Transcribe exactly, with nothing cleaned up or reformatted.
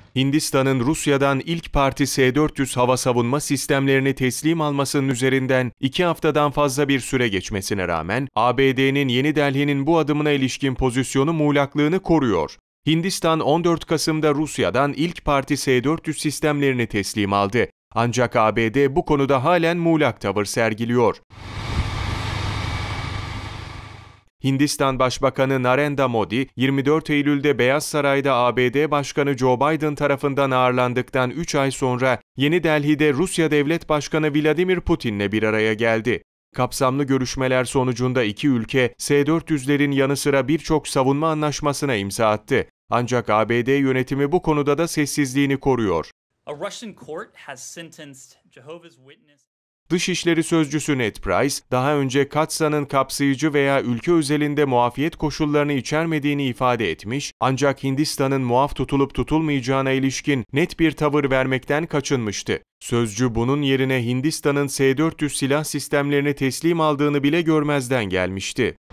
Hindistan'ın Rusya'dan ilk parti S dört yüz hava savunma sistemlerini teslim almasının üzerinden iki haftadan fazla bir süre geçmesine rağmen, A B D'nin Yeni Delhi'nin bu adımına ilişkin pozisyonu muğlaklığını koruyor. Hindistan on dört Kasım'da Rusya'dan ilk parti S dört yüz sistemlerini teslim aldı. Ancak A B D bu konuda halen muğlak tavır sergiliyor. Hindistan Başbakanı Narendra Modi, yirmi dört Eylül'de Beyaz Saray'da A B D Başkanı Joe Biden tarafından ağırlandıktan üç ay sonra Yeni Delhi'de Rusya Devlet Başkanı Vladimir Putin'le bir araya geldi. Kapsamlı görüşmeler sonucunda iki ülke S dört yüzlerin yanı sıra birçok savunma anlaşmasına imza attı. Ancak A B D yönetimi bu konuda da sessizliğini koruyor. A Russian court has sentenced Jehovah's Witness Dışişleri Sözcüsü Ned Price, daha önce Katsa'nın kapsayıcı veya ülke özelinde muafiyet koşullarını içermediğini ifade etmiş, ancak Hindistan'ın muaf tutulup tutulmayacağına ilişkin net bir tavır vermekten kaçınmıştı. Sözcü bunun yerine Hindistan'ın S dört yüz silah sistemlerini teslim aldığını bile görmezden gelmişti.